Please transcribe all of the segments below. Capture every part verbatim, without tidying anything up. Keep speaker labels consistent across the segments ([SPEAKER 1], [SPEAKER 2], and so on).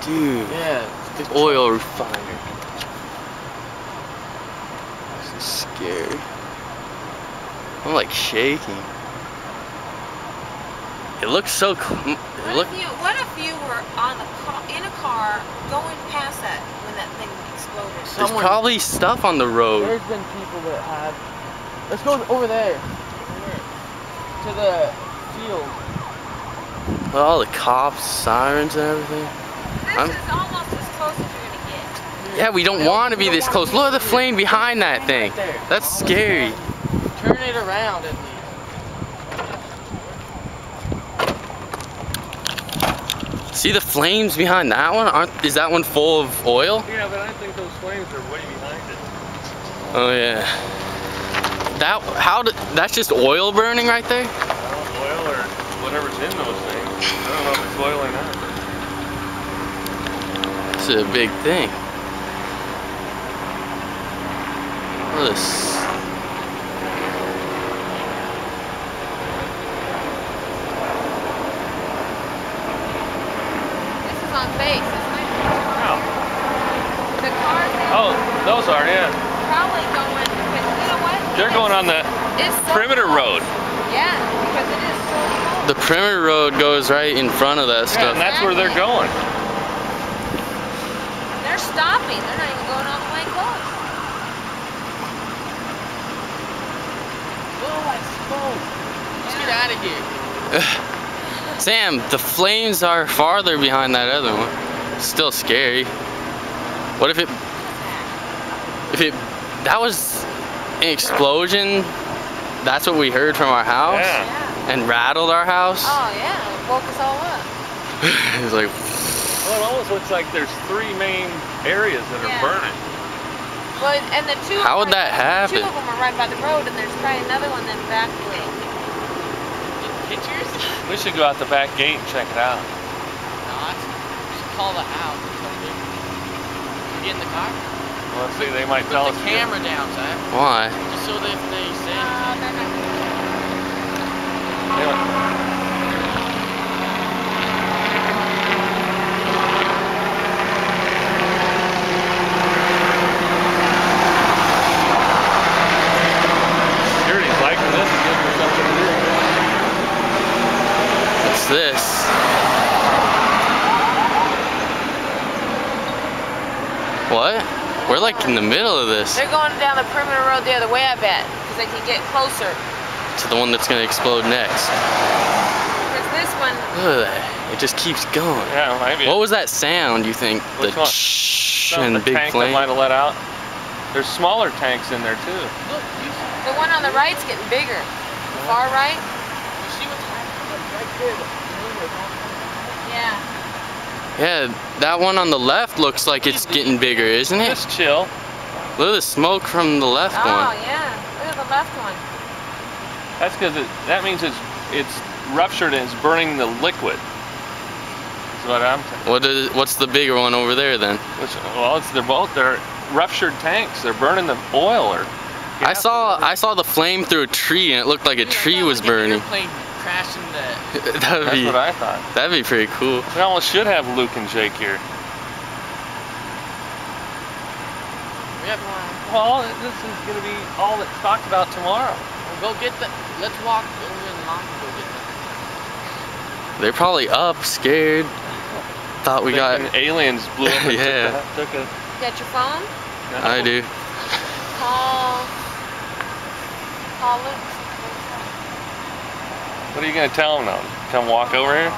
[SPEAKER 1] Dude.
[SPEAKER 2] Yeah.
[SPEAKER 1] Oil refinery. This is scary. I'm like shaking. It looks so cool. It
[SPEAKER 3] What,
[SPEAKER 1] look
[SPEAKER 3] if you, what if you were on a car, in a car going past that when that thing exploded?
[SPEAKER 1] There's
[SPEAKER 2] Someone,
[SPEAKER 1] probably stuff on the road.
[SPEAKER 2] There's been people that have. Let's go over there. To the field.
[SPEAKER 1] With all the cops, sirens, and everything.
[SPEAKER 3] This
[SPEAKER 1] I'm,
[SPEAKER 3] is almost as close as you're gonna get.
[SPEAKER 1] yeah, we don't want to be this close. Look at the flame behind that thing. That's scary.
[SPEAKER 2] Turn it around at least.
[SPEAKER 1] See the flames behind that one? Aren't is that one full of oil?
[SPEAKER 4] Yeah, but I think those flames are way behind it.
[SPEAKER 1] Oh yeah. That how did that's just oil burning right there?
[SPEAKER 4] Well, oil or whatever's in those things. I don't know if it's oil or not.
[SPEAKER 1] It's a big thing. Look at this.
[SPEAKER 3] On base, isn't it?
[SPEAKER 4] No.
[SPEAKER 3] The cars.
[SPEAKER 4] Oh, those are, yeah.
[SPEAKER 3] Probably going, because you know what?
[SPEAKER 4] They're going on the
[SPEAKER 3] It's so
[SPEAKER 4] perimeter
[SPEAKER 3] close.
[SPEAKER 4] road.
[SPEAKER 3] Yeah, because it is so close.
[SPEAKER 1] The perimeter road goes right in front of that
[SPEAKER 4] Yeah,
[SPEAKER 1] stuff.
[SPEAKER 4] and that's where they're going.
[SPEAKER 3] They're stopping. They're not even going all the way close.
[SPEAKER 2] Oh, I smoke. Let's get out of here.
[SPEAKER 1] Sam, the flames are farther behind that other one. Still scary. What if it, if it, that was an explosion, that's what we heard from our house?
[SPEAKER 4] Yeah.
[SPEAKER 3] Yeah.
[SPEAKER 1] And rattled our house?
[SPEAKER 3] Oh yeah, it woke us all up.
[SPEAKER 1] It was like,
[SPEAKER 4] Well, it almost looks like there's three main areas that are
[SPEAKER 3] Yeah.
[SPEAKER 4] burning.
[SPEAKER 3] Well, and the two.
[SPEAKER 1] How would
[SPEAKER 3] are-
[SPEAKER 1] that happen?
[SPEAKER 3] Two of them are right by the road, and there's probably another one then back way.
[SPEAKER 2] Pictures?
[SPEAKER 4] We should go out the back gate and check it out.
[SPEAKER 2] Not. We should call the house or something. You get in the car?
[SPEAKER 4] Well, let's see, they might tell
[SPEAKER 2] Put
[SPEAKER 4] us.
[SPEAKER 2] the camera down, Sam.
[SPEAKER 1] why?
[SPEAKER 2] Just so that if they say
[SPEAKER 3] Uh, they're not.
[SPEAKER 4] Yeah. Security's liking this and giving us something to do.
[SPEAKER 1] What's this? What? We're like in the middle of this.
[SPEAKER 3] They're going down the perimeter road the other way, I bet, because they can get closer.
[SPEAKER 1] To the one that's gonna explode next.
[SPEAKER 3] Because this one.
[SPEAKER 1] Look at that. It just keeps going.
[SPEAKER 4] Yeah, maybe.
[SPEAKER 1] What was that sound, you think?
[SPEAKER 4] Which
[SPEAKER 1] the
[SPEAKER 4] one?
[SPEAKER 1] shh
[SPEAKER 4] Some
[SPEAKER 1] and
[SPEAKER 4] the
[SPEAKER 1] big
[SPEAKER 4] tank
[SPEAKER 1] flame?
[SPEAKER 4] that might have let out. There's smaller tanks in there too.
[SPEAKER 2] Look, you,
[SPEAKER 3] The one on the right's getting bigger. The far right?
[SPEAKER 2] you see what's happening right there? The flame is on.
[SPEAKER 3] Yeah.
[SPEAKER 1] Yeah, that one on the left looks like it's getting bigger, isn't it?
[SPEAKER 4] Just chill.
[SPEAKER 1] Look at the smoke from the left
[SPEAKER 3] Oh
[SPEAKER 1] one.
[SPEAKER 3] yeah. Look at the left one.
[SPEAKER 4] That's because it, that means it's it's ruptured and it's burning the liquid. That's what I'm saying.
[SPEAKER 1] What is? What's the bigger one over there then?
[SPEAKER 4] Which, well, it's they're both they're ruptured tanks. They're burning the oil or.
[SPEAKER 1] I
[SPEAKER 4] gas
[SPEAKER 1] saw
[SPEAKER 4] or
[SPEAKER 1] I saw the flame through a tree and it looked like a tree was burning.
[SPEAKER 2] Airplane crashing the.
[SPEAKER 1] That'd
[SPEAKER 4] That's
[SPEAKER 1] be
[SPEAKER 4] what I thought.
[SPEAKER 1] that'd be pretty cool.
[SPEAKER 4] We almost should have Luke and Jake here.
[SPEAKER 2] We have.
[SPEAKER 4] Well, this is going to be all that's talked about tomorrow.
[SPEAKER 2] We'll go get the. Let's walk over and mom can go get them.
[SPEAKER 1] They're probably up, scared. Thought we got.
[SPEAKER 4] Thinking aliens blew up and
[SPEAKER 1] Yeah.
[SPEAKER 4] took, a, took a.
[SPEAKER 3] You got your phone?
[SPEAKER 1] I do.
[SPEAKER 3] Call. Call Luke.
[SPEAKER 4] What are you going to tell them now? Come walk over here?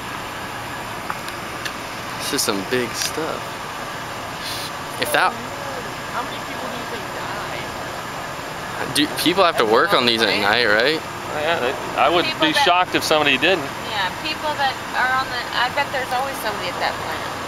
[SPEAKER 1] This is some big stuff. If that,
[SPEAKER 2] How many people do you think died?
[SPEAKER 1] do people have to work on these at night, right?
[SPEAKER 4] Yeah, they, I would
[SPEAKER 3] People
[SPEAKER 4] be
[SPEAKER 3] that-
[SPEAKER 4] shocked if somebody didn't.
[SPEAKER 3] Yeah, people that are on the. I bet there's always somebody at that plant.